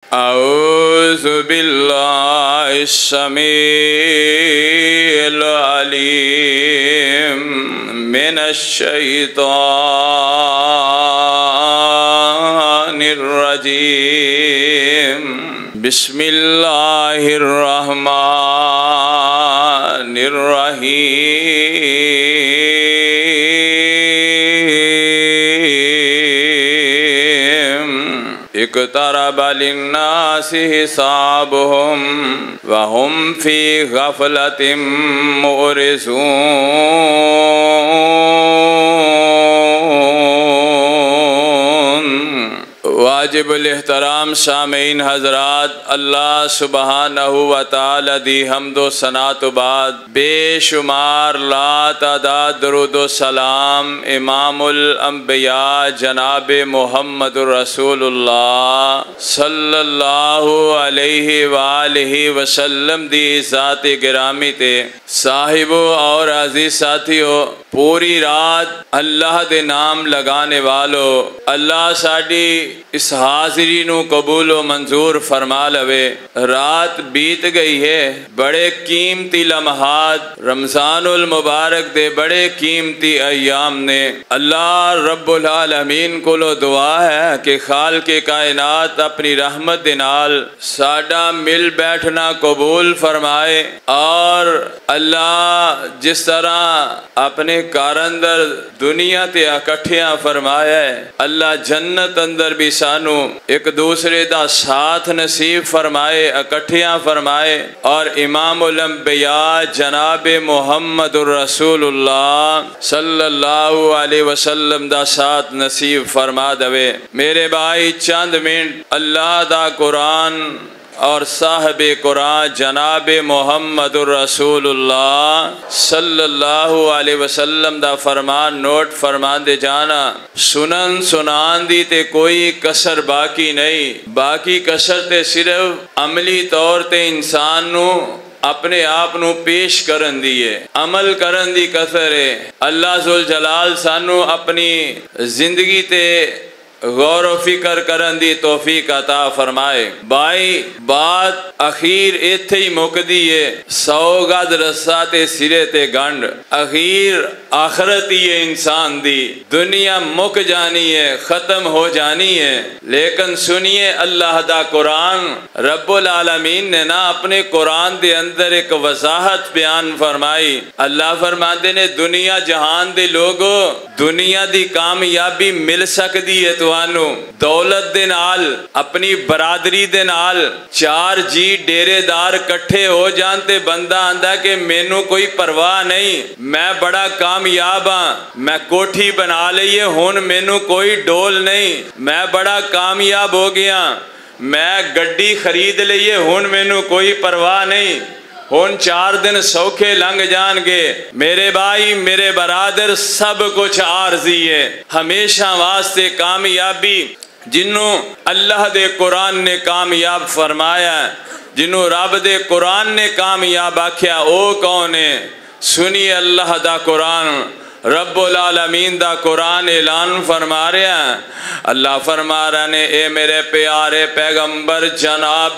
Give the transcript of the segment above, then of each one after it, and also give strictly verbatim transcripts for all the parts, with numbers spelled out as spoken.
أعوذ بالله السميع العليم من الشيطان الرجيم بسم الله الرحمن الرحيم اقترب للناس حسابهم وهم في غفلة معرضون۔ واجب الاحترام سامعین حضرات، اللہ سبحانہ و تعالی دی حمد و ثنا تو بعد بے شمار لا تعداد درود و سلام امام الانبیاء جناب محمد رسول اللہ صلی اللہ علیہ وآلہ وسلم دی ذات گرامی تے صاحبو اور عزیز ساتھیو، پوری رات اللہ دے نام لگانے والو، اللہ ساڈی اس حاضری نو قبول و منظور فرما لوے۔ رات بیت گئی ہے، بڑے قیمتی لمحات رمضان المبارک دے بڑے قیمتی ایام نے۔ اللہ رب العالمین کو لو دعا ہے کہ خالق کائنات اپنی رحمت دے نال ساڈا مل بیٹھنا قبول فرمائے، اور اللہ جس طرح اپنے کار اندر دنیا تے اکٹھیاں فرمایا ہے، اللہ جنت اندر بھی سانو ایک دوسرے دا ساتھ نصیب فرمائے، اکٹھیاں فرمائے، اور امام الانبیاء جناب محمد رسول اللہ صلی اللہ علیہ وسلم دا ساتھ نصیب فرما دوے۔ میرے بھائی چند منٹ اللہ دا قرآن اور صاحب قرآن جناب محمد رسول اللہ صلی اللہ علیہ وسلم دا فرمان نوٹ فرمان دے جانا۔ سنن سنان دی تے کوئی کسر باقی نہیں، باقی کسر تے صرف عملی طور تے انسان نو اپنے آپ نو پیش کرن دیئے، عمل کرن دی کسر ہے۔ اللہ ذوالجلال سانو اپنی زندگی تے غور و فکر کرن دی توفیق عطا فرمائے۔ بائی بات اخیر ایتھے ہی مک دیئے، سو گد رسا تے سرے تے گنڈ، اخیر آخرت ہی ہے انسان دی، دنیا مک جانی ہے، ختم ہو جانی ہے، لیکن سنیے اللہ دا قرآن۔ رب العالمین نے نا اپنے قرآن دے اندر ایک وضاحت بیان فرمائی۔ اللہ فرماتے نے دنیا جہان دے لوگو، دنیا دی کامیابی مل سکتی ہے تو دولت دے نال، اپنی برادری دے نال، چار جی ڈیرے دار کٹھے ہو جانتے بندہ آندہ کہ مینوں کوئی پرواہ نہیں، میں بڑا کامیاب ہاں، میں کوٹھی بنا لئیے ہون مینوں کوئی ڈول نہیں، میں بڑا کامیاب ہو گیا، میں گڈی خرید لئیے ہون مینوں کوئی پرواہ نہیں، ہون چار دن سوکھے لنگ جان گے۔ میرے بھائی میرے برادر سب کچھ عارضی ہے، ہمیشہ واسطے کامیابی جنہوں اللہ دے قرآن نے کامیاب فرمایا، جنہوں رب دے قرآن نے کامیاب آکھیا، او کون ہے؟ سنیے اللہ دا قرآن، رب العالمین دا قرآن اعلان فرما رہا ہے۔ اللہ فرما رہا نے اے میرے پیارے پیغمبر جناب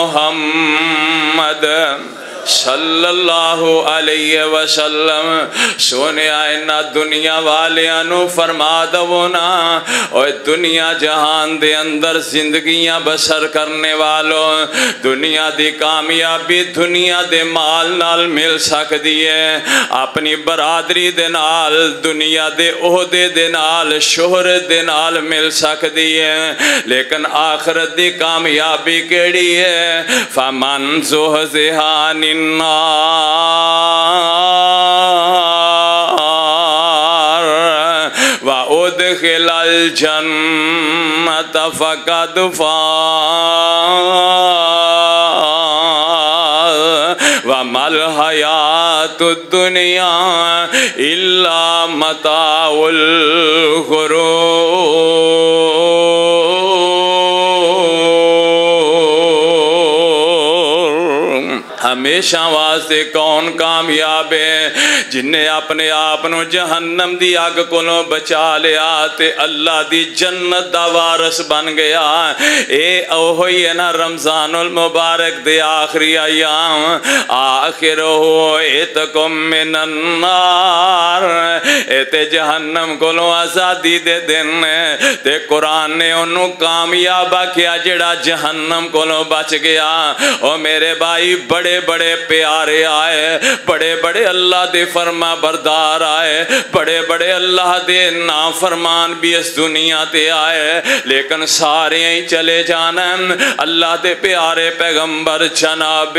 محمد صلی اللہ علیہ وسلم، سونے آئینہ دنیا والیاں نو فرما دو نا، اور دنیا جہان دے اندر زندگیاں بسر کرنے والوں، دنیا دی کامیابی دنیا دے مال نال مل سکتی ہے، اپنی برادری دے نال، دنیا دے عہدے دے نال، شہرت دے نال مل سکتی ہے، لیکن آخرت دی کامیابی کیڑی ہے؟ فَمَنْ زُحْزِحَ عَنِ النَّارِ وَأُدْخِلَ الْجَنَّةَ فَقَدْ فَازَ وَمَا الْحَيَاةُ الدُّنْيَا إِلَّا مَتَاعُ الْغُرُورِ۔ ہمیشہ واسطے کون کامیاب ہے؟ جن نے اپنے آپ نو جہنم دی اگ کولوں بچا لیا تے اللہ دی جنت دا وارث بن گیا۔ اے اوہی ہے نا رمضان المبارک دے آخری ایام، آخر ہو اتکم من النار، اے تے جہنم کولوں آزادی دے دن تے قرآن نے انہوں کامیابہ کیا جڑا جہنم کولوں بچ گیا۔ او میرے بھائی بڑے بڑے پیارے آئے، بڑے بڑے اللہ دے فرما بردار آئے، بڑے بڑے اللہ دے نافرمان بھی اس دنیا تے آئے، لیکن سارے ہی چلے جانن۔ اللہ دے پیارے پیغمبر جناب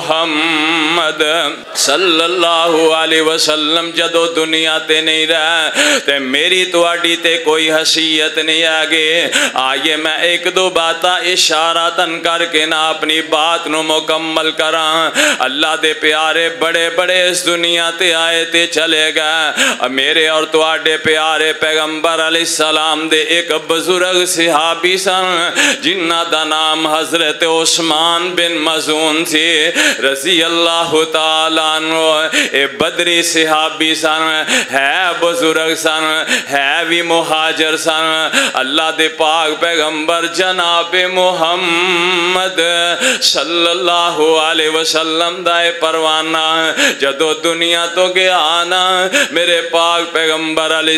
محمد صلی اللہ علیہ وسلم جدو دنیا تے نہیں رہے تے میری تواڈی تے کوئی حیثیت نہیں آگے۔ آئیے میں ایک دو باتاں اشاراتاً کر کے نہ اپنی بات نو مکمل کراں۔ اللہ دے پیارے بڑے بڑے اس دنیا تے آئے تے چلے گئے۔ میرے اور تواڈے پیارے پیغمبر علیہ السلام دے ایک بزرگ صحابی سن جنہ دا نام حضرت عثمان بن مظعون تھی رضی اللہ تعالیٰ عنہ۔ اے بدری صحابی سن، ہے بزرگ سن، ہے بھی مہاجر سن۔ اللہ دے پاک پیغمبر جناب محمد صلی اللہ علیہ وسلم دا پروانہ جدو دنیا تو گیا نا، میرے پاک پیغمبر علیہ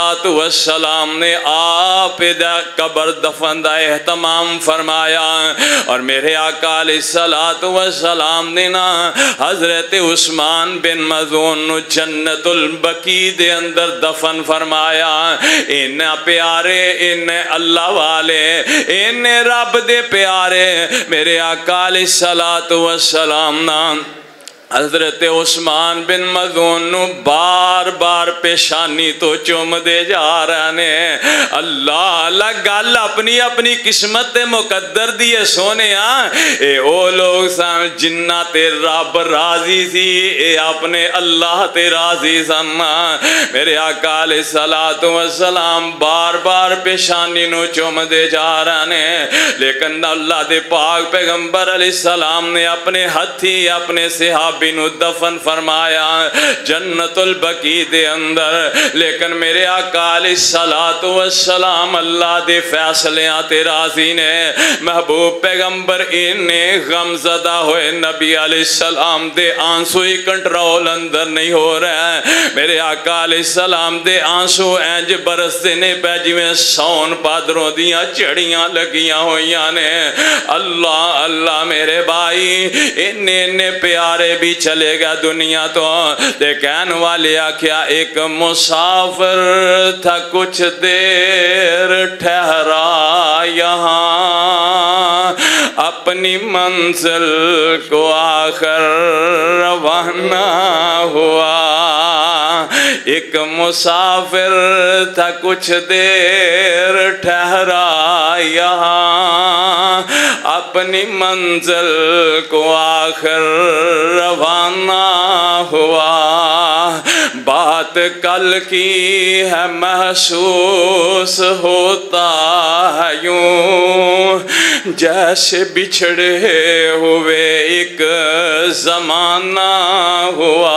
السلام نے آپ دا قبر دفن دا اہتمام فرمایا، اور میرے آقا علیہ السلام نے نا حضرت عثمان بن مظعون جنت البقیع دے اندر دفن فرمایا۔ ان پیارے، ان اللہ والے، ان رب دے پیارے میرے آقا علیہ السلام نام حضرت عثمان بن مظعون نو بار بار پیشانی تو چوم دے جا رہے نے۔ اللہ اللہ گل اپنی اپنی قسمت مقدر دیے سونے ہاں۔ اے او لوگ سن جنہ تے رب راضی سی، اے اپنے اللہ تے راضی سن۔ میرے آقا علیہ السلام بار بار پیشانی نو چوم دے جا رہے نے، لیکن اللہ دے پاک پیغمبر علیہ السلام نے اپنے ہتھی اپنے صحابہ بنو دفن فرمایا جنت البقیع دے اندر۔ لیکن میرے آقا علیہ السلام اللہ دے فیصلیاں تے راضی نے۔ محبوب پیغمبر انہیں غم زدہ ہوئے نبی علیہ السلام دے آنسو ہی کنٹرول اندر نہیں ہو رہے۔ میرے آقا علیہ السلام دے آنسو اینج برس دینے پہ جویں سون پادروں دیاں چڑیاں لگیاں ہویاں نے۔ اللہ اللہ میرے بھائی انہیں انہیں پیارے بھی چلے گا دنیا تو۔ دیکھن والے آکھیا ایک مسافر تھا کچھ دیر ٹھہرا یہاں، اپنی منزل کو آخر روانہ ہوا۔ ایک مسافر تھا کچھ دیر ٹھہرا یہاں، اپنی منزل کو آخر روانہ ہوا۔ بات کل کی ہے محسوس ہوتا ہے یوں جیسے بچھڑے ہوئے ایک زمانہ ہوا۔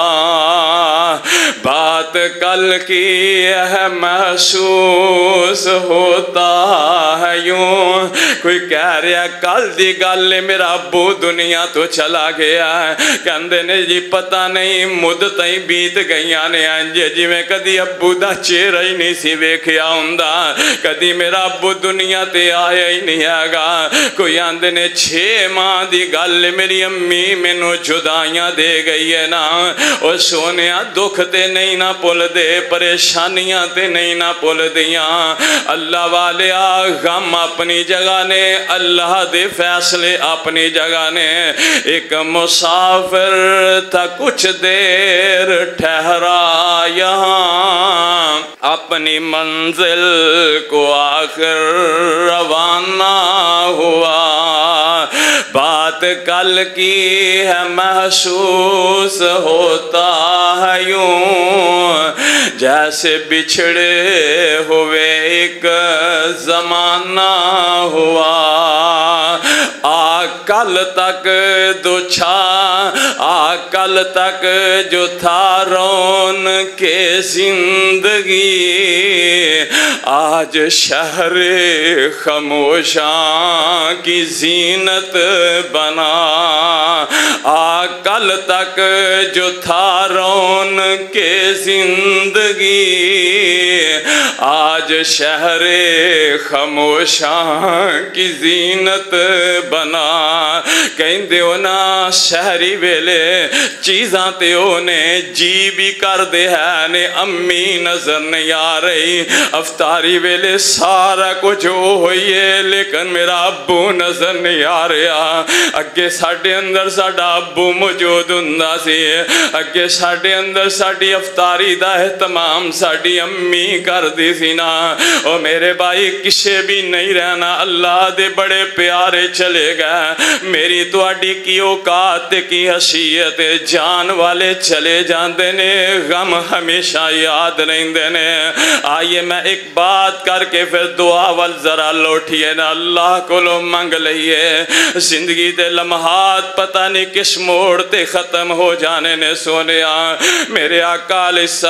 بات کل کی ہے محسوس ہوتا ہے یوں، کوئی کہہ رہا کل دی گل میرا ابو دنیا تو چلا گیا ہے، کہندے نے جی پتہ نہیں مدتیں بیت گئیاں نے انجے جی میں کدی ابو دا چہرہ ہی نہیں سی ویکھیا ہوندا، کدی میرا ابو دنیا تے آیا ہی نہیں آگا۔ کوئی آندے نے چھ ماہ دی گل میری امی مینوں جدائیاں دے گئی ہے نا، او سونیا دکھ تے نہیں نہ پل دے، پریشانیاں تے نہیں نہ پل دیاں۔ اللہ والے غم اپنی جگہ نے، اللہ دے فیصلے اپنی جگہ نے۔ ایک مسافر تھا کچھ دیر ٹھہرا یہاں، اپنی منزل کو آخر روانہ ہوا۔ بات کل کی ہے محسوس ہوتا ہے یوں جیسے بچھڑے ہوئے ایک زمانہ ہوا۔ آ آ کل تک دو چھا آ کل تک جو تھا رون کے زندگی آج شہر خاموشاں کی زینت بنا آ کل تک جو تھا رون کے زندگی آج شہر خاموشاں کی زینت بنا کہندے ہو نا شہری ویلے چیزاں تے اونے جی بھی کر دے ہے نے امی نظر نہیں آ رہی افطاری ویلے سارا کچھ ہوئی ہے لیکن میرا ابو نظر نہیں آ رہا اگے ساڑھے اندر ساڑھا ابو موجود ہوندا سی اگے ساڑھے اندر ساڑھی افطاری دا اہتمام ساڑھی امی کر دی سی نا او میرے بھائی کسے بھی نہیں رہنا اللہ دے بڑے پیارے چلے گئے میری تو اڈی کی اوقات کی حیثیت جان والے چلے جاندے نے غم ہمیشہ یاد رہندے نے آئیے میں ایک بات کر کے پھر دعا وال ذرا لوٹیے نا اللہ کو لو منگ لئیے زندگی دے لمحات پتہ نہیں کس موڑ تے ختم ہو جانے نے سونیا میرے آقا علیہ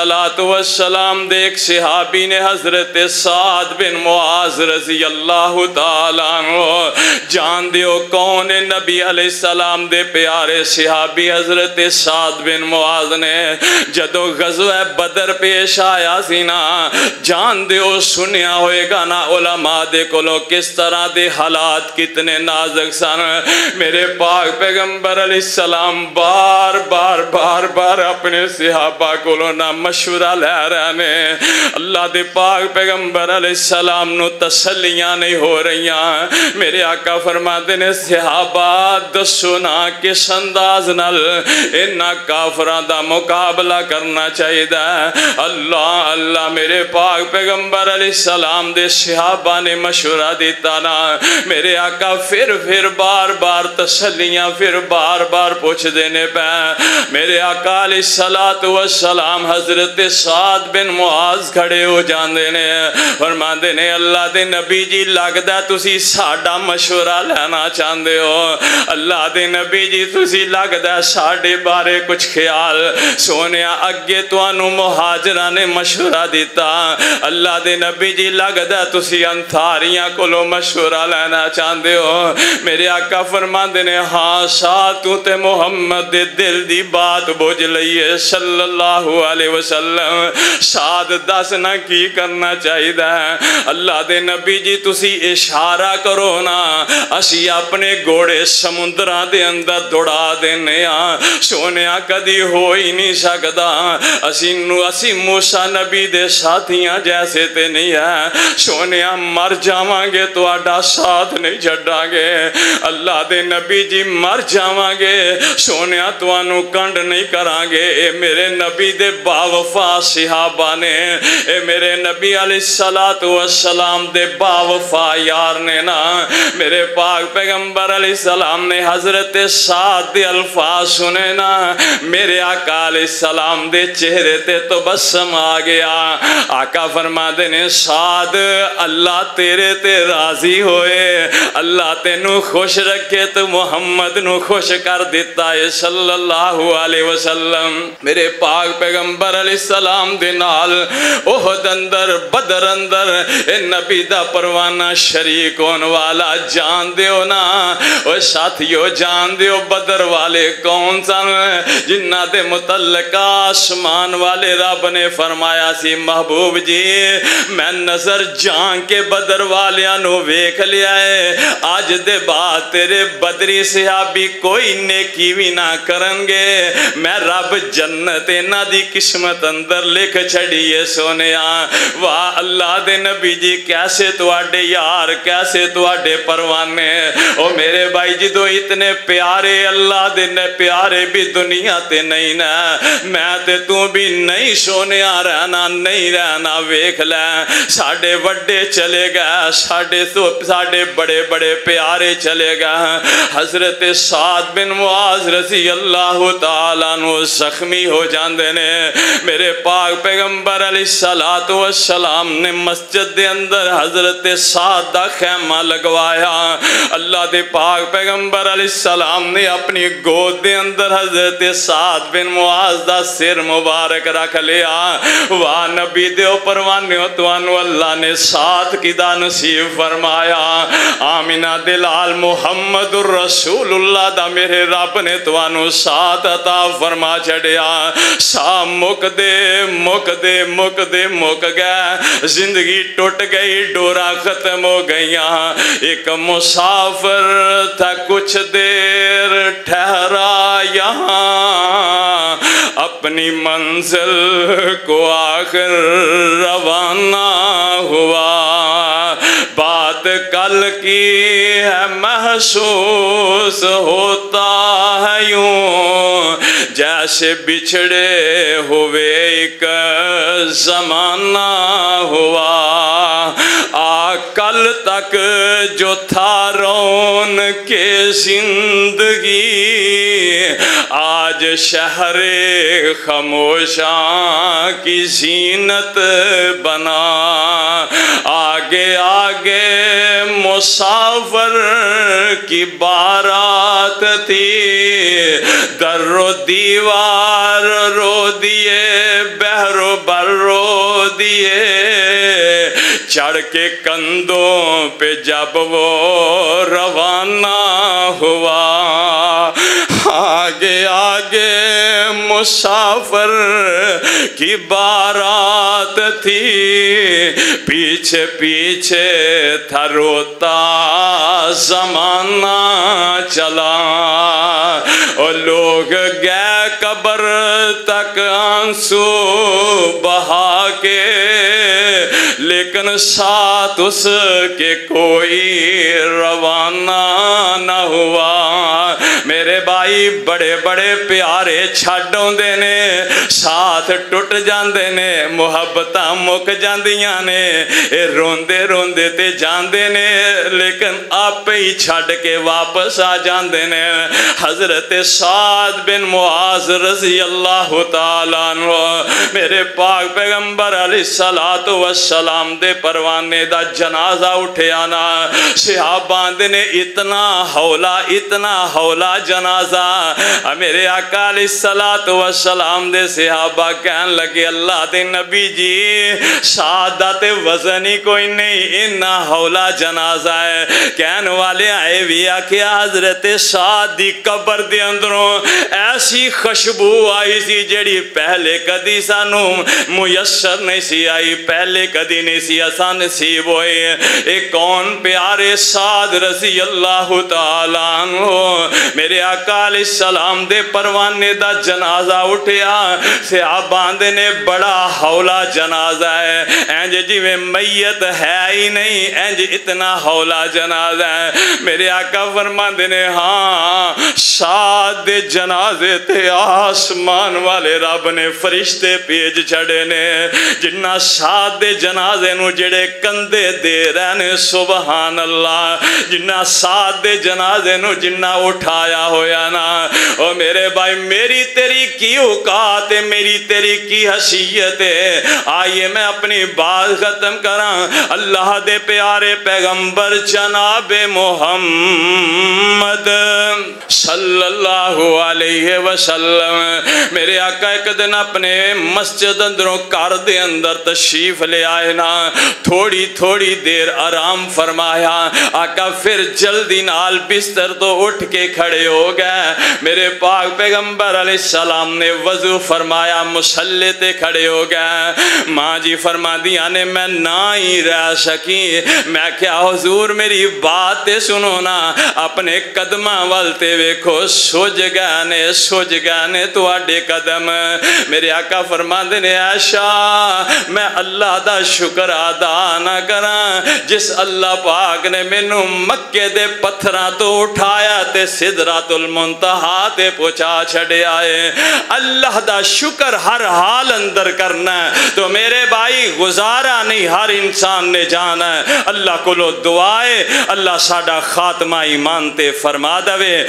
السلام دے ایک صحابی نے حضرت سعد بن معاذ رضی اللہ تعالیٰ عنہ جان دیو کون نبی علیہ السلام دے پیارے صحابی حضرت سعد بن معاذ نے جدو غزوہ بدر پیش آیا سی نا جان دیو سنیا ہوئے گا نا علماء دے کولو کس طرح دے حالات کتنے نازک سن میرے پاک پیغمبر علیہ السلام بار بار بار بار اپنے صحابہ کولو نا مشورہ لے رہنے اللہ دے پاک پیغمبر علیہ السلام نو تسلیاں نہیں ہو رہیاں میرے آقا فرماتے نے صحابہ دسو نا کس انداز نال انہا کافران دا مقابلہ کرنا چاہیے دا اللہ اللہ میرے پاک پیغمبر علیہ السلام دے صحابہ نے مشورہ دیتا نا میرے آقا پھر پھر بار بار تسلیاں پھر بار بار پوچھ دینے پہ میرے آقا علیہ السلام حضرت سعد بن معاذ کھڑے ہو جاندے نے فرماندے نے اللہ دے نبی جی لگدا تسی ساڈا مشورہ لینا چاہندے ہو اللہ دے نبی جی تسی لگدا ساڈے بارے کچھ خیال سونیا اگے تانوں مہاجراں نے مشورہ دیتا اللہ دے نبی جی لگدا تسی انصاریاں کولو مشورہ لینا چاہندے ہو میرے آقا فرماندے نے ہاں ساتھ تو تے محمد دے دل دی بات بوجھ لئیے صلی اللہ علیہ وسلم ساتھ دس نہ کی کرنا چاہیے اللہ دے نبی جی تسی اشارہ کرو نا اسی اپنے گھوڑے سمندران دے اندر دوڑا دینے آن سونیا کدی ہو ہی نہیں سکتا اسی نو اسی موسیٰ نبی دے ساتھیاں جیسے تے نہیں ہے سونیا مر جاواں گے تو آڈا ساتھ نہیں چھڑا گے اللہ دے نبی جی مر جاواں گے سونیا تو آنو کنڈ نہیں کران گے اے میرے نبی دے باوفا صحابہ نے اے میرے نبی علیہ السلام دے باوفا یار نے نا میرے پاک پیغمبر علیہ السلام نے حضرت سعد دے الفاظ سنے نا میرے آقا علیہ السلام دے چہرے تے تو بسم آ گیا آقا فرما دے نے سعد اللہ تیرے تے راضی ہوئے اللہ تے نو خوش رکھے تو محمد نو خوش کر دیتا ہے صلی اللہ علیہ وسلم میرے پاک پیغمبر علیہ السلام دے نال احد اندر بدر اندر اے نبی دا پروانہ شریک ہون والا جان دیو نا او ساتھیو جان دیو بدر والے کون سن جنہ دے متعلق آسمان والے رب نے فرمایا سی محبوب جی میں نظر جان کے بدر والیاں نو ویکھ لیا ہے آج دے بعد تیرے بدری صحابی کوئی نیکی بھی نہ کرن گے میں رب جنت نہ دی قسمت اندر لکھ چھڑیے سونیا واہ اللہ دے نبی جی کیسے تو آڈے یار کیسے تو آڈے پروانے او میرے بھائی جی دو اتنے پیارے اللہ دے نے پیارے بھی دنیا تے نہیں نا میں تے تو بھی نہیں سونیا رہنا نہیں رہنا ویکھ لے ساڑے وڈے چلے گئے ساڑے ساڑے بڑے بڑے پیارے چلے گئے حضرت سعد بن معاذ رضی اللہ تعالیٰ نو زخمی ہو جاندے نے میرے پاک پیغمبر علیہ السلام نے مسجد دے اندر حضرت سعد دا خیمہ لگوایا اللہ دے پاک پیغمبر پیغمبر علیہ السلام نے اپنی گود دے اندر حضرت سعد بن معاذ دا سر مبارک رکھ لیا. واہ نبی دیو پروانیو توانو اللہ نے ساتھ کی دا نصیب فرمایا. آمینہ دلال محمد الرسول اللہ دا میرے رب نے توانو ساتھ عطا فرما چھڑیا. سا مک دے مک دے مک دے مک گئے, زندگی ٹوٹ گئی, ڈورا ختم ہو گئیاں. ایک مسافر تھا کچھ دیر ٹھہرا یہاں, اپنی منزل کو آخر روانہ ہوا. بات کل کی ہے محسوس ہوتا ہے یوں, جیسے بچھڑے ہوئے ایک زمانہ ہوا. آ کل تک جو تھا رون کے زندگی, آج شہر خاموشاں کی زینت بنا. آگے آگے مسافر کی بارات تھی, در و دیوار رو دیے, بحر و بر رو دیے. چڑھ کے کندھوں پہ جب وہ روانہ ہوا, آگے آگے مسافر کی بارات تھی, پیچھے پیچھے تھا روتا زمانہ چلا. اور لوگ گئے قبر تک آنسو بہا کے, لیکن ساتھ اس کے کوئی روانہ نہ ہوا. میرے بھائی بڑے بڑے پیارے چھڈوں دے نے, ساتھ ٹوٹ جاندے نے, محبتاں مک جاندیاں نے, اے روندے روندے تے جاندے نے, لیکن آپ ہی چھڈ کے واپس آ جاندے نے. حضرت سعد بن معاذ رضی اللہ تعالیٰ عنہ میرے پاک پیغمبر علیہ الصلوۃ والسلام دے پروانے دا جنازہ اٹھیا نا. صحابہ نے اتنا ہولا اتنا ہولا جنازہ, میرے آقا علیہ الصلوۃ والسلام دے صحابہ کہن لگے اللہ دے نبی جی سعادت وزن ہی کوئی نہیں, اتنا ہولا جنازہ ہے. کہن والے آئے بھی آکھیا حضرت سعد دی قبر دے اندروں ایسی خوشبو آئی سی جڑی پہلے کدی سانو میسر نہیں سی آئی, پہلے کدی نہیں سی آسان نصیب ہوئے. ایک کون پیارے سعد رضی اللہ تعالیٰ عنہ میرے آقا علیہ السلام دے پروانے دا جنازہ اٹھیا. صحابہ نے بڑا ہولا جنازہ ہے, انج جی میں میت ہے ہی نہیں, انج اتنا ہولا جنازہ ہے. میرے آقا فرماندے نے ہاں سعد دے جنازے تے آسمان والے رب نے فرشتے بھیج چھڑے نے, جنہ سعد دے جنازے نو جڑے کندے دے رہنے سبحان اللہ, جنہ سعد دے جنازے نو جنہ اٹھایا ہویا نا. او میرے بھائی میری تیری کی اوقات ہے, میری تیری کی حیثیت ہے. آئیے میں اپنی بات ختم کراں. اللہ دے پیارے پیغمبر جناب محمد صلی اللہ علیہ وسلم میرے آقا ایک دن اپنے مسجد اندروں کار دے اندر تشریف لے آئے نا, تھوڑی تھوڑی دیر آرام فرمایا. آقا پھر جلدی نال بستر تو اٹھ کے کھڑے ہو گئے. میرے پاک پیغمبر علیہ السلام نے وضو فرمایا, مصلی تے کھڑے ہو گئے. ماں جی فرما دیا نے میں نہ ہی رہ سکی, میں کیا حضور میری بات سنو نا, اپنے قدماں والتے ویکھو سوج گئے نے سوج گئے نے تواڈے قدم. میرے آقا فرماندے نے عائشہ میں اللہ دا شکر ادا نہ کراں جس اللہ پاک نے مینوں مکے دے پتھراں تو اٹھایا تے سدرۃ المنتہا تے پہنچا چھڈیا ہے. اللہ دا شکر ہر حال اندر کرنا ہے. تو میرے بھائی گزارا نہیں ہر انسان نے جانا ہے. اللہ کو لو دعائے اللہ ساڈا خاتمہ ایمان تے فرما دے, اللہ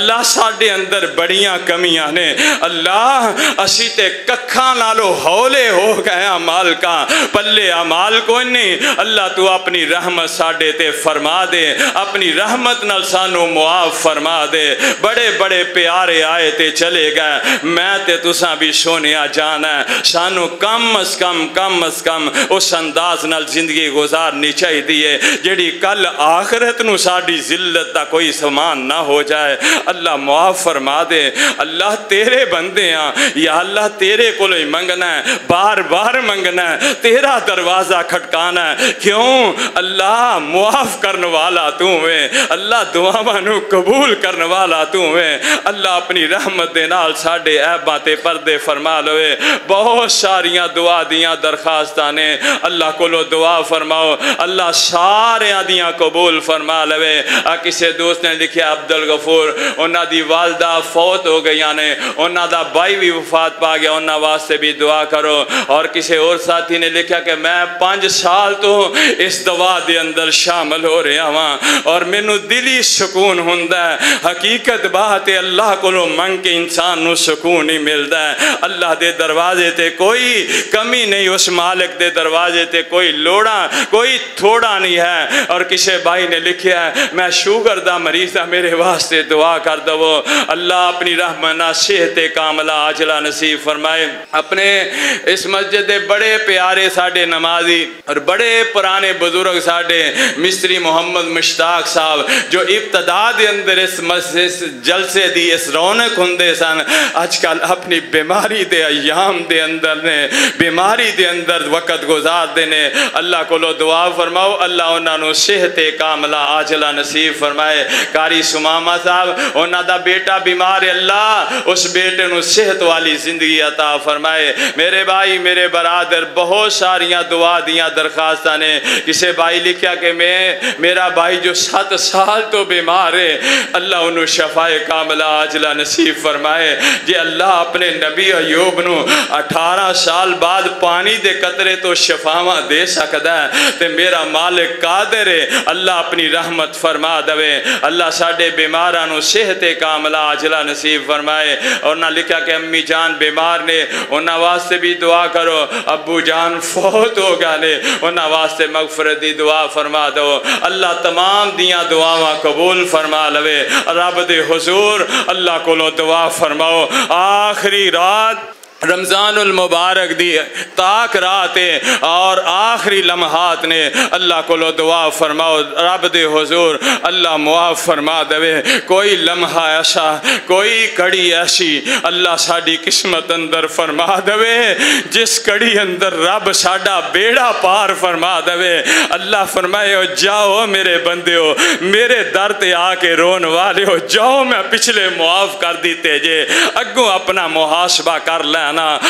اللہ ساڈے اندر بڑیاں کمیاں نے اللہ اسی تے ککھاں نالو ہولے ہو گئے مالکا پلے امال کوئی نہیں اللہ تو اپنی رحمت ساڈے تے فرما دے اپنی رحمت نال سانو معاف فرما دے بڑے بڑے پیارے آئے تے چلے گئے میں تے تساں بھی سونیا جانا ہے سانو کم از کم کم از کم اس انداز نال زندگی گزارنی چاہی دیئے جیڑی کل آخرت نو ساڑی ذلت دا کوئی سامان نہ ہو جائے اللہ معاف فرما دے اللہ تیرے بندے ہیں یا اللہ تیرے کو لئی منگنا ہے بار بار منگنا ہے تیرا دروازہ کھٹکانا ہے کیوں اللہ معاف کرنے والا تو ہے اللہ دعاواں نو قبول کرنے والا تو ہے اللہ اپنی رحمت دے نال ساڈے عیباں تے پردے فرما لوے بہت ساریاں دعا دیاں درخواستاں نے اللہ کو لو دعا فرماؤ اللہ سارے دیاں قبول فرما لوے کسی دوست نے لکھیا عبدالغفور انہاں دی والدہ فوت ہو گئی نے انہاں دا بھائی بھی وفات پا گیا انہاں واسطے بھی دعا کرو اور کسی اور ساتھی نے لکھا کہ میں پانچ سال تو اس دعا دے اندر شامل ہو رہا ہاں اور مینوں دلی سکون ہوندا ہے حقیقت بات ہے اللہ کو منگ کے انسان نو سکون ہی ملدا ہے اللہ دے دروازے تے کوئی کمی نہیں اس مالک دے دروازے تے کوئی لوڑا کوئی تھوڑا نہیں ہے اور کسی بھائی نے لکھیا ہے میں شوگر دا مریض ہاں میرے واسطے دعا کر دو اللہ اپنی رحمت نال صحت کاملہ عاجلہ نصیب فرمائے اپنے اس مسجد دے بڑے پیارے ساڈے نمازی اور بڑے پرانے بزرگ ساڈے مستری محمد مشتاق صاحب جو ابتدا دے اندر اس مسجد جلسے دی اس رونق ہوندے سن آج کل اپنی بیماری دے ایام دے اندر نے بیماری دے اندر وقت گزار دینے اللہ کو لو دعا فرماؤ اللہ انہاں نو صحت کاملہ عاجلہ نصیب فرمائے قاری سمامہ صاحب انہاں دا بیٹا بیمار ہے اللہ اس بیٹے نو صحت والی زندگی عطا فرمائے میرے بھائی میرے برادر بہت ساریاں دعا دیاں درخواستاں نے کسی بھائی لکھیا کہ میں میرا بھائی جو سات سال تو بیمار ہے اللہ انہوں شفاء کاملہ عاجلہ نصیب فرمائے جی اللہ اپنے نبی ایوب نو اٹھارہ سال بعد پانی دے قطرے تو شفاواں دے سکدا ہے تے میرا مالک قادر ہے اللہ اپنی رحمت فرما دوے اللہ ساڈے بیماراں نو صحت کاملہ عاجلہ نصیب فرمائے اور نہ لکھا کہ امی جان بیمار نے انہاں واسطے بھی دعا کرو ابو جان فوت ہو گئے نے انہاں واسطے مغفرت دی دعا فرما دو اللہ تمام دیاں دعاواں قبول فرما لوے رب دے حضور اللہ کو لو دعا فرماؤ آخری رات رمضان المبارک دی تاک رات اور آخری لمحات نے اللہ کو لو دعا فرماؤ رب دے حضور اللہ معاف فرما دے کوئی لمحہ ایسا کوئی کڑی ایسی اللہ ساڑی قسمت اندر فرما دے جس کڑی اندر رب ساڑا بیڑا پار فرما دے اللہ فرمائے ہو جاؤ میرے بندے ہو میرے در تے آ کے رون والے ہو جاؤ میں پچھلے معاف کر دیتے جے اگوں اپنا محاسبہ کر لیں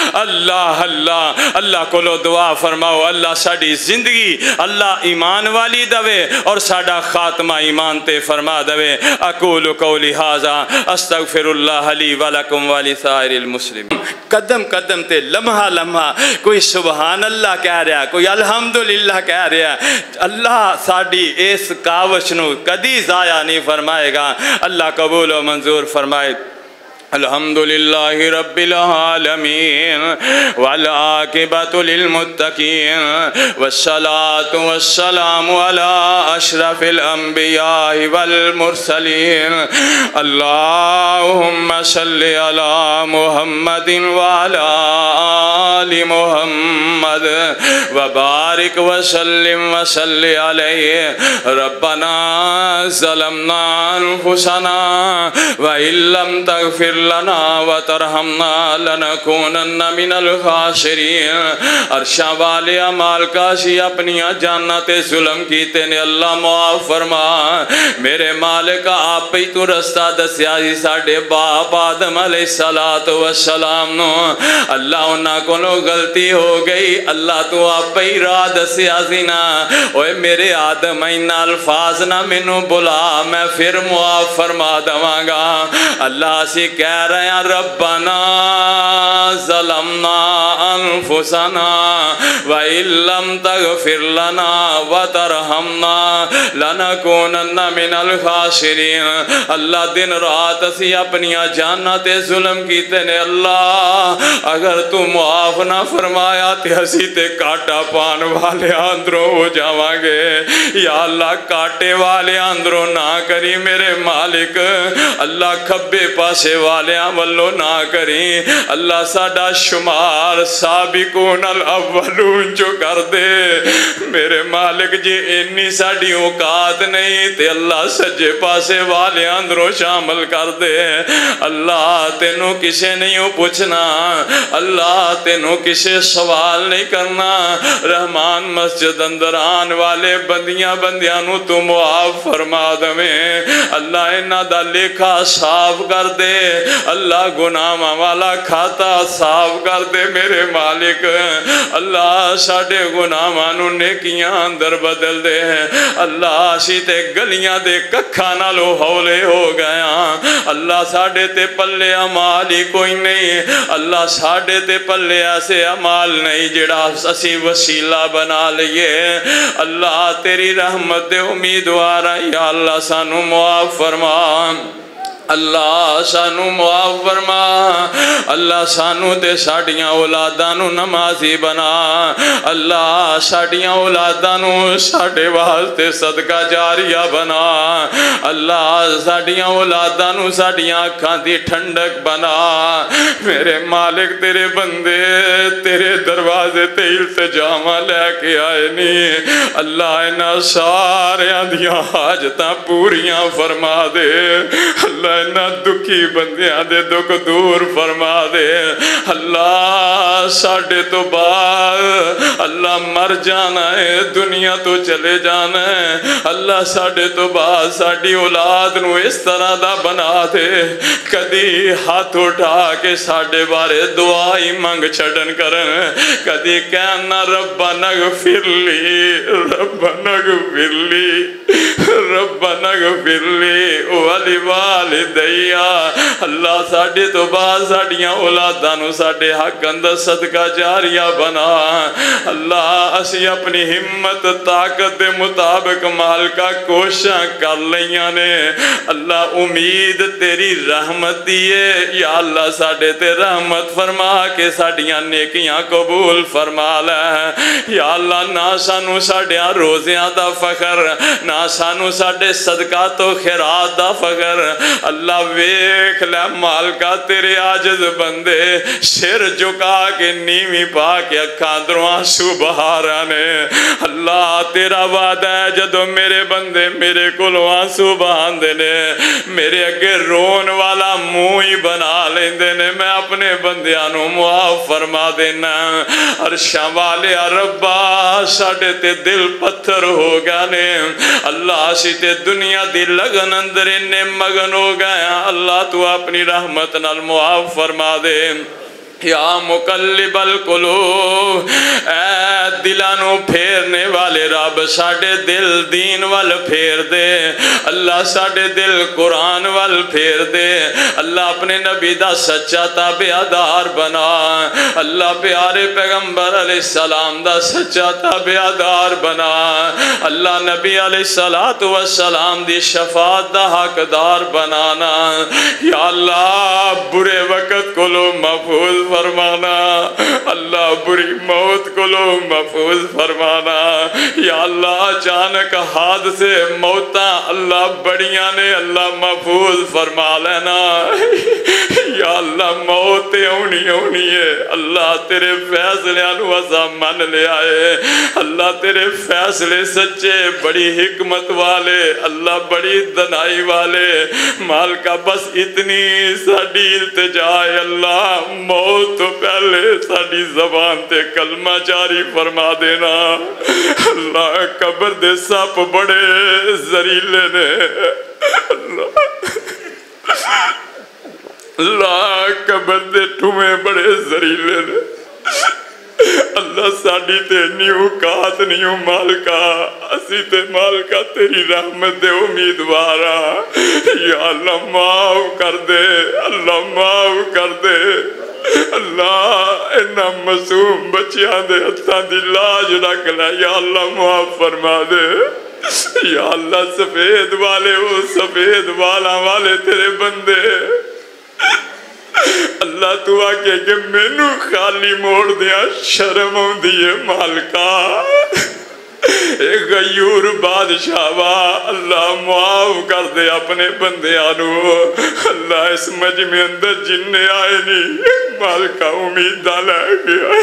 اللہ اللہ اللہ کو لو دعا فرماؤ اللہ ساڑی زندگی اللہ ایمان والی دوے اور ساڑا خاتمہ ایمان تے فرما دوے اقول قولی ھذا استغفر اللہ لی ولکم ولسائر المسلمین قدم قدم تے لمحہ لمحہ کوئی سبحان اللہ کہہ رہا کوئی الحمدللہ کہہ رہا اللہ ساڑی اس کاوش نو کدی ضائع نہیں فرمائے گا اللہ قبول و منظور فرمائے الحمدللہ رب العالمین والعاقبۃ للمتقین والصلاة والسلام علی اشرف الانبیاء والمرسلین اللہم صلی علی محمد وعلی آل محمد وبارک وسلم وصلی علیہ ربنا ظلمنا انفسنا وإن لم تغفر لنا وترحمنا لنکونن من الخاسرین عرشہ والے عمال کاشی اپنی جانت ظلم کیتے نے اللہ معاف فرما میرے مالک آپ ہی تو رستہ دسیا ہی ساڑھے باپ آدم علیہ السلام نو اللہ انہاں کو نو غلطی ہو گئی اللہ تو آپ ہی راہ دسیا زینا اوے میرے آدم این الفاظ نہ منو بلا میں پھر معاف فرما دواں گا اللہ سے کہہ کہہ رہے ہیں ربنا ظلمنا انفسنا وَإِن لَّمْ تَغْفِرْ لَنَا وَتَرْحَمْنَا لَنَكُونَنَّ مِنَ الْخَاسِرِينَ۔ اللہ دن رات اسی اپنی جاناں تے ظلم کیتے نے اللہ، اگر تو معاف نہ فرمایا تے اسی تے کاٹا پان والے اندروں ہو جاواں گے۔ یا اللہ کاٹے والے اندروں نہ کری میرے مالک، اللہ کھبے پاسے والے والوں نہ کری، اللہ ساڈا شمار سابقون الاولون جو کر دے میرے مالک جی، انی ساڈی اوقات نہیں تے اللہ سجے پاسے والے اندروں شامل کر دے۔ اللہ تینوں کسے نہیں پوچھنا، اللہ تینوں کسے سوال نہیں کرنا، رحمان مسجد اندر آن والے بندیاں بندیاں نو تو معاف فرما دویں، اللہ انہاں دا لکھا صاف کر دے، اللہ گناہاں والا کھاتا صاف کر دے میرے مالک، اللہ ساڈے گناہاں نو نیکیاں اندر بدل دے۔ اللہ اسی تے گلیاں دے ککھاں نالوں ہولے ہو گیا، اللہ ساڈے تے پلے اعمال ہی کوئی نہیں، اللہ ساڈے تے پلے ایسے اعمال نہیں جڑا اسی وسیلہ بنا لئے، اللہ تیری رحمت دے امیدوار ہیں، یا اللہ سانو معاف فرما، اللہ سانو معاف فرما، اللہ سانو تے ساڑیاں اولاداں نو نمازی بنا، اللہ ساڑیاں اولاداں نو ساڑے واسطے صدقہ جاریہ بنا، اللہ ساڑیاں اولاداں نو ساڑیاں آنکھاں دی ٹھنڈک بنا۔ میرے مالک تیرے بندے تیرے دروازے تے التجامہ لے کے آئے نہیں، اللہ انہاں سارے دیاں حاجتاں پوریاں فرما دے، اللہ انہاں دکھی بندیاں دے دکھ دور فرما دے، اللہ ساڑھے تو بعد اللہ مر جانا ہے، دنیا تو چلے جانا ہے، اللہ ساڑھے تو بعد ساڑھی اولاد نو اس طرح دا بنا دے، کدی ہاتھ اٹھا کے ساڑھے بارے دعائی منگ چھڑن کرن، کدی کہنا ربنا اغفر لی ربنا اغفر لی ربنا اغفر لی ولی والدیا، اللہ ساڑھے تو بعد ساڑھیاں اولاداں نو ساڑھے حق اندر صدقہ جاریہ بنا، اللہ اسی اپنی ہمت طاقت دے مطابق مالکہ کوشاں کر لیاں نے، اللہ امید تیری رحمت دیئے، یا اللہ ساڑھے تے رحمت فرما کے ساڑھیاں نیکیاں قبول فرما لے، یا اللہ نہ سانو ساڑھیاں روزیاں دا فخر، نہ سانو ساڑھے صدقات و خیرات دا فخر، اللہ ویکھ لے مالکہ تیرے عاجز بندے سر جھکا کے نیویں پا کے اکھاں دروں آنسو بہا رہے ہیں، اللہ تیرا وعدہ ہے جدو میرے بندے میرے کولوں آنسو بہاندے نے میرے اگے رون والا منہ ہی بنا لیندے نے، میں اپنے بندیاں نو معاف فرما دینا، عرشاں والے ربا ساڑھے تے دل پتھر ہو گیا نے، اللہ اسی تے دنیا دی لگن اندر انہیں مگن ہو گیا، اللہ تو اپنی رحمت نال معاف فرما دے۔ یا مقلب القلوب، اے دلانو پھیرنے والے رب ساڑھے دل دین وال پھیر دے، اللہ ساڑھے دل قرآن وال پھیر دے، اللہ اپنے نبی دا سچا تابعدار بنا، اللہ پیارے پیغمبر علیہ السلام دا سچا تابعدار بنا، اللہ نبی علیہ السلام دی شفاعت دا حقدار بنانا، یا اللہ برے وقت کو لو محفوظ فرمانا، اللہ بری موت کو لو محفوظ فرمانا، یا اللہ اچانک حادثے موتاں اللہ بڑیاں نے اللہ محفوظ فرما لینا، یا اللہ موت ہونی ہونی ہے، اللہ تیرے فیصلے انو ازا من لے آئے، اللہ تیرے فیصلے سچے بڑی حکمت والے، اللہ بڑی دنائی والے، مالکہ بس اتنی ساڑی التجا ہے، اللہ موت تو پہلے ساڑی زبان تے کلمہ جاری فرما دینا، اللہ قبر دے سپ بڑے زریلے نے، اللہ قبر دے ٹھومے بڑے زریلے نے، اللہ ساڈی تے نہیں اوقات نہیں ہو مالکا، اسی تے مالکا تیری رحمت دے امیدوار ہاں۔ یا اللہ معاف کر دے، اللہ معاف کر دے، اللہ انہاں معصوم بچیاں دے ہتھاں دی لاج رکھ لے، یا اللہ معاف فرما دے۔ یا اللہ سفید والے وہ سفید والا والے تیرے بندے، اللہ تو آکے کہ مینو خالی موڑ دیا شرم ہوندی ہے مالکا، اے غیور بادشاہ وا، اللہ معاف کر دے اپنے بندے آنو۔ اللہ اس مجمع اندر جننے آئے نہیں مالکا امیدہ لے گیا،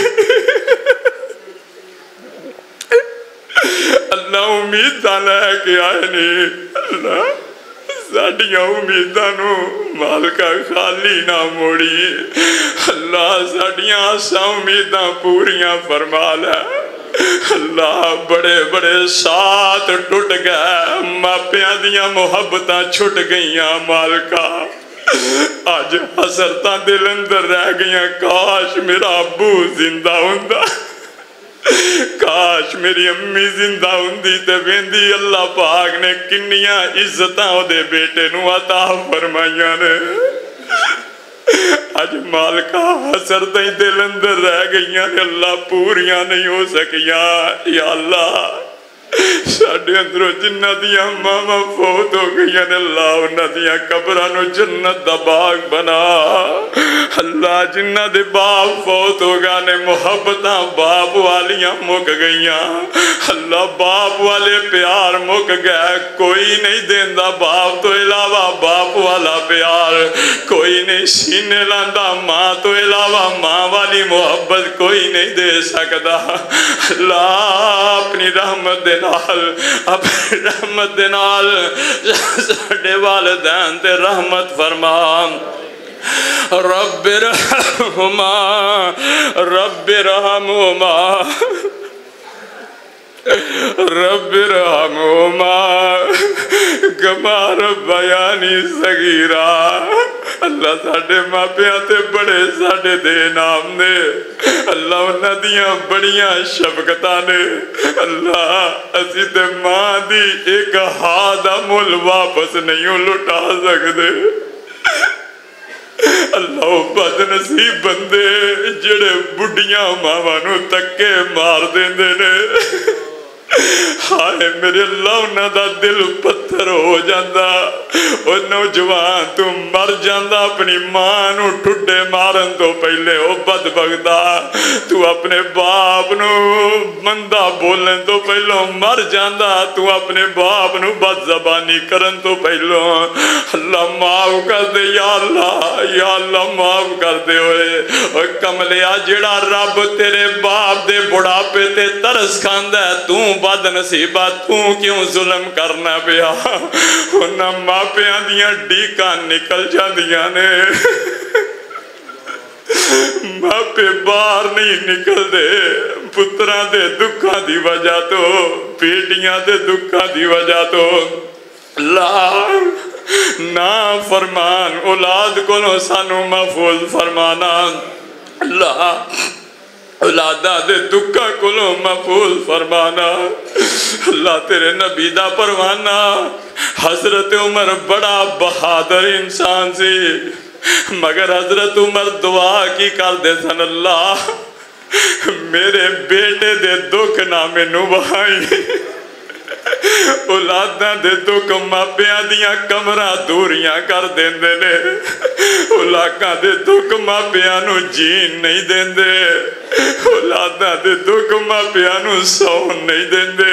اللہ امیدہ لے کے آئے نہیں، اللہ ساڑیاں امیداں نو مالکا خالی نہ موڑی، اللہ ساڑیاں آسا امیداں پوریاں فرما لے۔ اللہ بڑے بڑے ساتھ ٹوٹ گئے، ماپیاں دیاں محبتاں چھٹ گئیاں مالکا، آج حسرتاں دل اندر رہ گئیاں، کاش میرا ابو زندہ ہوندہ، کاش میری امی زندہ ہوندی تے ویندی اللہ پاک نے کنیاں عزتاں دے بیٹے نو عطا فرمائیاں نے، اج مالکا حسرتیں دل اندر رہ گئیاں نے اللہ پوریاں نہیں ہو سکیاں۔ یا اللہ ساڑھے اندروں جنہ دیاں ماما فوت ہو گئیاں نے اللہ انہ دیاں قبرانو جنت دا باغ بنا، اللہ جنہ دے باپ فوت ہو گا نے محبتاں باپ والیاں مک گئیاں، اللہ باپ والے پیار مک گئے، کوئی نہیں دیندہ باپ تو علاوہ باپ والا پیار، کوئی نہیں سینے لاندہ ماں تو علاوہ ماں والی محبت کوئی نہیں دے سکتا، اللہ اپنی رحمت دے نال اپنی رحمت دے نال ساڑھے والدین تے رحمت فرما۔ رب رحمہما رب رحمہما رب رحمہما کما ربیانی صغیرا، اللہ ساڑھے ماپیاں تے بڑے ساڑھے دے نام نے، اللہ انہ دیاں بڑیاں شفقتاں نے، اللہ اسی تے ماں دی ایک ہادہ مل واپس نہیں لٹا سکتے، اللہ بد نصیب بندے جڑے بڑھیاں ماوانو تکے مار دیندے نے، ہائے میرے اللہ انہاں دا دل پتھر ہو جاندہ، او نوجوان تو مر جاندہ اپنی ماں نو ٹھڈے مارن تو پہلے او بدبختا، تو اپنے باپ نو مندہ بولن تو پہلو مر جاندہ، تو اپنے باپ نو بد زبانی کرن تو پہلو، اللہ معاف کر دے یا اللہ، یا اللہ معاف کر دے ہوئے، اور کملیا جڑا رب تیرے باپ دے بڑھاپے تے ترس کھاندہ ہے، تو بد نصیبہ تو کیوں ظلم کرنا پیا، انہاں ماپیاں دیاں ڈیکاں نکل جاندیاں نے، ماپے باہر نہیں نکل دے، پتراں دے دکھاں دی وجہ تو، بیٹیاں دے دکھاں دی وجہ تو، اللہ نا فرمان اولاد کو سانو محفوظ فرمانا، اللہ اولادہ دے دکھا کلو محفوظ فرمانا، اللہ تیرے نبی دا پروانہ حضرت عمر بڑا بہادر انسان سی، مگر حضرت عمر دعا کی کر دے سن، اللہ میرے بیٹے دے دکھ نہ مینوں وہائی، اولاداں دے دکھ ماپیاں دیاں کمرہ دوریاں کر دیندے نے، اولاداں دے دکھ ماپیاں نو جین نہیں دیندے، اولاداں دے دکھ ماپیاں نو سون نہیں دیندے،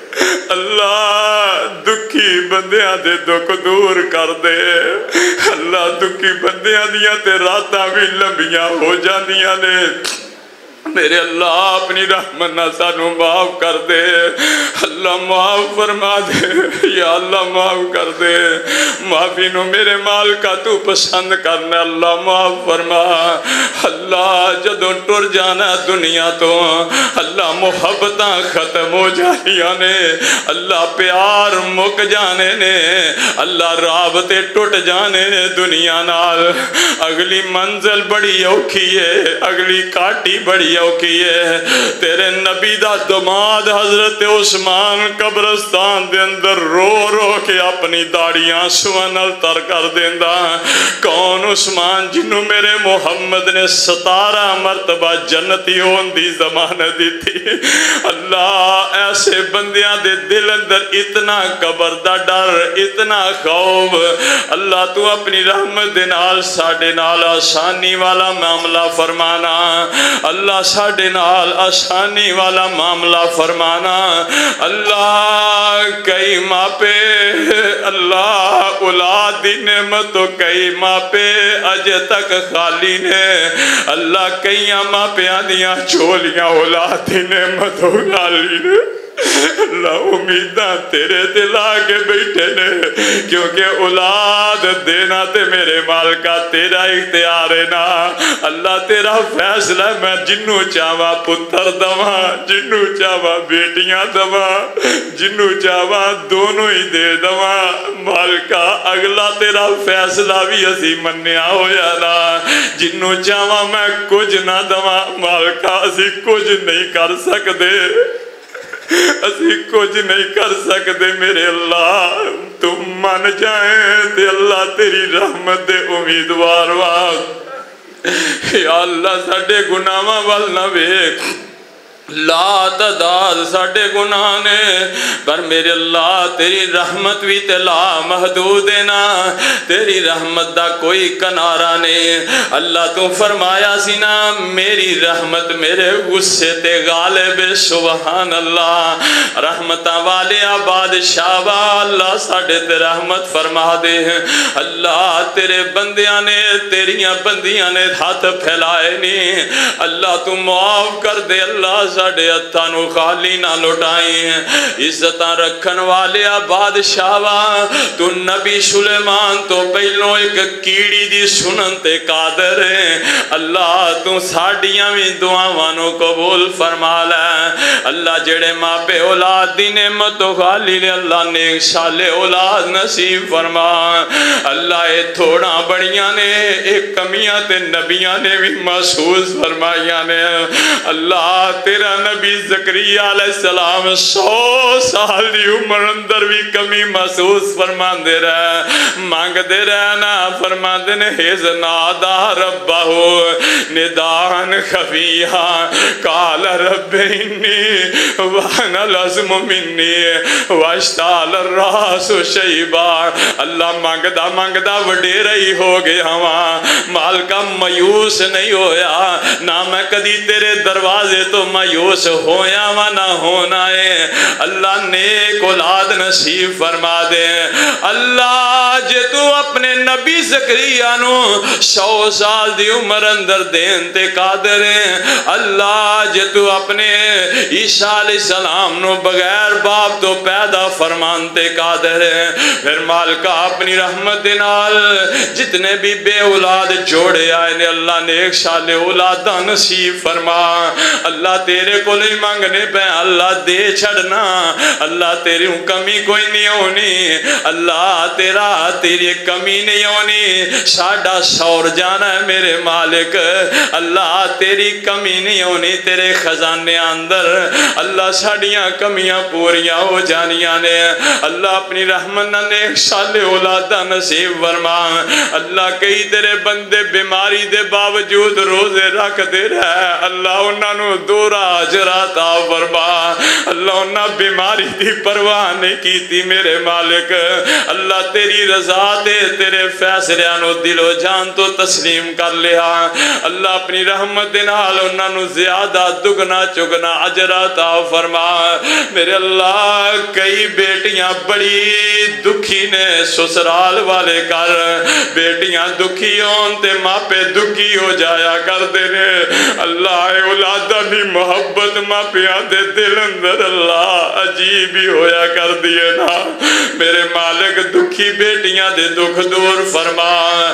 اللہ دکھی بندیاں دے دکھ دور کر دے، اللہ دکھی بندیاں دیاں تے راتاں بھی لمبیاں ہو جاندیاں نے، میرے اللہ اپنی رحمت نہ سانو معاف کر دے، اللہ معاف فرما دے، یا اللہ معاف کر دے، معافی نو میرے مال کا تو پسند کرنا، اللہ معاف فرما، اللہ جدوں ٹر جانا دنیا تو، اللہ محبتاں ختم ہو جانیاں نے، اللہ پیار مک جانے نے، اللہ رابطے ٹوٹ جانے نے دنیا نال، اگلی منزل بڑی اوکھی ہے، اگلی کاٹی بڑی बड़ी औखी है। तेरे नबी दा दमाद हजरत उस्मान कब्रस्तान दे अंदर रो रो के अपनी दाड़ियां आंसुआं नाल तर कर देंदा। कौन उस्मान जिन्हों मेरे मुहम्मद ने सतारा मरतबा जन्नती होने दी जमानत दी थी। अल्लाह ऐसे बंदियां दे दिल अंदर इतना कबर दा डर, इतना खौफ, अल्लाह तू अपनी रहमत दे नाल साडे नाल आसानी वाला मामला फरमाना। अल्लाह साडे नाल आसानी वाला मामला फरमाना। अल्लाह कई मापे अल्लाह औलाद दी नेमत तो कई मापे अजे तक खाली ने। अल्लाह कई मापिया दियां झोलियां औलाद दी नेमत तो खाली ने। अल्लाह उम्मीदा तेरे ते ला के बैठे ने, क्योंकि औलाद देना ते मेरे मालका तेरा इख्तियार है ना। अल्लाह तेरा फैसला, मैं जिन्नू चाहवा पुत्र दवा, जिन्नू चाहवा बेटियां दवा, जिन्नू चाहवा दोनों ही दे दवा। मालका अगला तेरा फैसला भी असी मन्निया होया ना। जिन्नू चाहवा मैं कुछ ना दवा मालका, असी कुछ नहीं कर सकते, असी कुछ नहीं कर सकते। मेरे अल्लाह तुम मन जाए ते अल्लाह तेरी रहमत दे उम्मीदवार वा। या अल्लाह साडे गुनाहां वल ना वेख, ला तादाद साडे गुनाह ने, पर मेरे अल्लाह तेरी रहमत भी ते ला महदूद है ना। तेरी रहमत दा कोई किनारा नहीं। अल्लाह तू फरमाया सी ना मेरी रहमत मेरे गुस्से ते गालिब। सुभान अल्लाह, रहमतां वाले बादशाह वा अल्लाह साडे ते रहमत फरमा दे। अल्लाह तेरे बंदियां ने, तेरियां बंदियां ने हाथ फैलाए नहीं। अल्लाह तू माफ कर दे। अल्लाह साडे हत्थां नूं खाली ना लुटाई। इज्जत रखन वाले बादशाह वा, तू नबी सुलेमान तो पहलों एक कीड़ी दी सुनन ते कादर है। अल्लाह तू साडियां भी दुआवां नूं कबूल फरमा लै। अल्लाह जेड़े मापे औलाद दी नेमत तो खाली ने, अल्लाह नेक साले औलाद नसीब फरमा। अल्लाह ये थोड़ा बड़ियां ने, एक कमियां ते नबियां ने भी महसूस फरमाइया ने। अल्लाह तेरा नबी ज़करिया अलैहिस्सलाम सौ साल की उम्र अंदर भी कमी महसूस फरमाते रहे, मांगते रहना। फरमाते ने हिज नादा रब्बहु निदान खफिया काल रब्बे इन्नी वाना लज़्मु मिन्नी वश्ताल रासु शैबा। अल्लाह मांगदा मांगदा वडेरा ही हो गया वा। मालका मायूस नहीं होया ना, मैं कदी तेरे दरवाजे तो मायूस होया वा ना होना है। अल्लाह नेक औलाद नसीब फरमा दे। अल्लाह जे तू अपने नबी ज़करिया नू सौ साल दी उम्र अंदर देन ते कादर है। अल्लाह जे तू अपने ईसा अलैहिस्सलाम नू बगैर बाप तो पैदा फरमान ते कादर है। फिर मालका अपनी रहमत दे नाल जितने भी बे औलाद जोड़े आए ने, अल्लाह नेक साले औलादा नसीब फरमा। अल्लाह तेरे को नहीं मांगने पे, अल्लाह दे छड़ना। अल्लाह तेरी कमी कोई नहीं होनी। अल्लाह तेरा तेरी कमी नहीं होनी। साडा सौर जाना है मेरे मालिक। अल्लाह तेरी कमी नहीं होनी तेरे खजाने अंदर। अल्लाह साड़ियाँ कमियां पूरियां हो जानिया ने। अल्लाह अपनी रहमत ने साले औलादा नसीब फरमा। अल्लाह कई तेरे बंदे बीमारी दे बावजूद रोजे रखते रहे। अल्लाह उन्होंने दोरा अजराता फरमा। अल्लाह उन्हें बीमारी की परवाह नहीं की मेरे मालिक। अल्लाह तेरी रजा दे तेरे फैसलियां नो दिलो जान तो तस्लीम कर लिया। अल्लाह अपनी रहमत दे नाल उन्होंने ज्यादा दुगना चुगना अजराता फरमा। मेरे अल्लाह कई बेटियां बड़ी दुखी ने ससुराल वाले कर, बेटियां दुखी होन ते मापे दुखी हो जाया करते ने। अल्लाह औलादा दी मोहब्बत मापिया दे दिल अंदर अल्लाह अजीब ही होया कर दिए ना। मेरे मालिक दुखी बेटियां दे दुख दूर फरमा।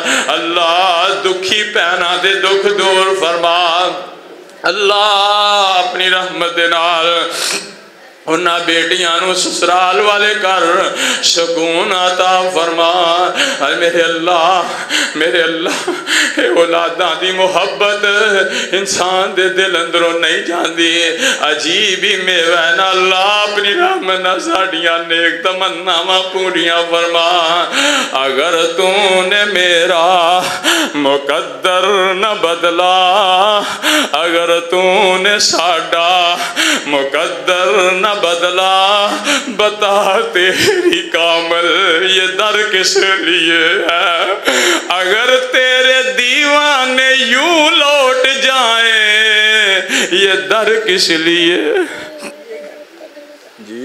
अल्लाह दुखी भैनां दे दुख दूर फरमा। अल्लाह अपनी रहमत दे नाल انہاں بیٹیاں نو سسرال والے کر سکون عطا فرما اے میرے اللہ میرے اللہ اے اولاداں دی محبت انسان دے دل اندروں نہیں جاندی عجیب ہی میوہ نا اللہ اپنی رحمت ساڑیاں نیک تمناواں پوریاں فرما اگر تو نے میرا مقدر نہ بدلا اگر تو نے ساڑا مقدر نہ بدلا بتا تیری کامل یہ در کس لیے ہے اگر تیرے دیوانے یوں لوٹ جائیں یہ در کس لیے جی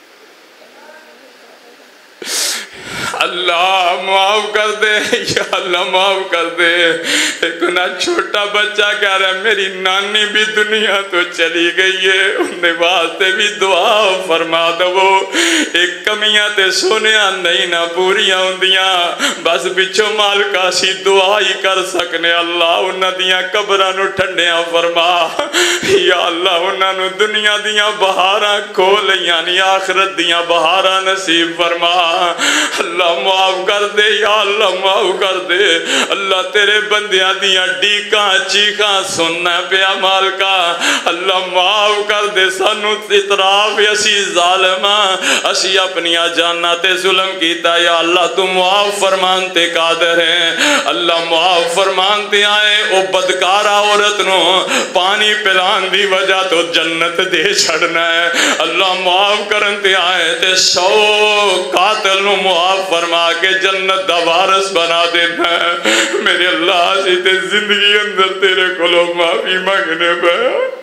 اللہ معاف کر دے یا اللہ معاف کر دے ایک نا چھوٹا بچہ کہہ رہا ہے میری نانی بھی دنیا تو چلی گئی ہے انہیں واسطے بھی دعا فرما دو ایک کمیاں تے سنیا نہیں نہ پوریاں ہوندیاں بس پچھو مالکا سی دعا ہی کر سکنے اللہ انہاں دیاں قبراں نو ٹھنڈیاں فرما یا اللہ انہاں نو دنیا دیاں بہاراں کھول یعنی آخرت دیاں بہاراں نصیب فرما اللہ معاف کر دے یا اللہ معاف کر دے اللہ تیرے بندیاں دیاں ڈیکاں چیخاں سننا پیا مالکا اللہ معاف کر دے سانو اطراف اسی ظالماں اسی اپنیاں جانا تے ظلم کیتا یا اللہ تو معاف فرمانتے قادر ہیں اللہ معاف فرمانتے آئے او بدکارا عورت نو پانی پلان دی وجہ تو جنت دے چھڑنا ہے اللہ معاف کرنتے آئے تے سو قاتل نو معاف فرما کے جنت دا وارث بنا دینا ہے میرے اللہ سی تے زندگی اندر تیرے کلو معافی مانگنے پہ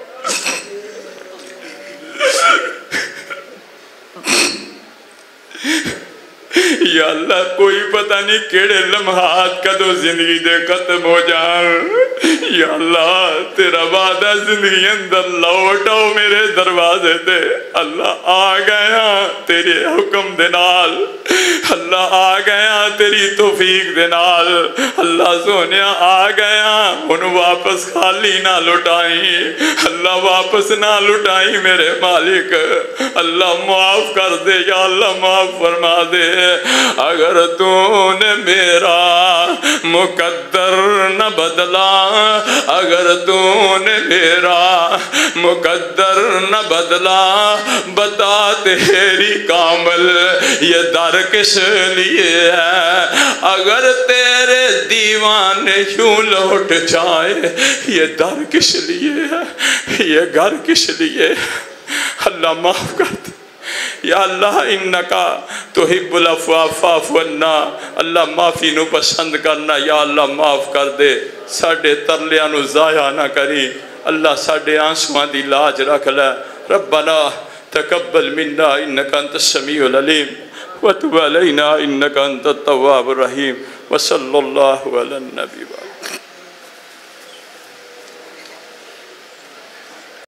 یا اللہ کوئی پتہ نہیں کیڑے لمحات کدو زندگی دے ختم ہو جان یا اللہ تیرا وعدہ زندگی اندر لوٹاؤ میرے دروازے دے اللہ آ گیا تیرے حکم دے نال اللہ آ گیا تیری توفیق دے نال اللہ سونیا آ گیا ان واپس خالی نہ لٹائیں اللہ واپس نہ لٹائیں میرے مالک اللہ معاف کر دے یا اللہ معاف فرما دے اگر تو نے میرا مقدر نہ بدلا اگر تو نے میرا مقدر نہ بدلا بتا تیری کامل یہ در کس لیے ہے اگر تیرے دیوانے یوں لوٹ جائے یہ در کس لیے ہے یہ گھر کس لیے اللہ معاف کر دے یا اللہ انکا تحب العفو فاعف عنا اللہ معافی نو پسند کرنا یا اللہ معاف کر دے ساڑھے ترلیاں نو ضائع نہ کری اللہ ساڑھے آنسوان دی لاج رکھ لے ربنا تقبل منا انکا انت السمیع العلیم وتب علینا انکا انت التواب الرحیم وصلی اللہ علی النبی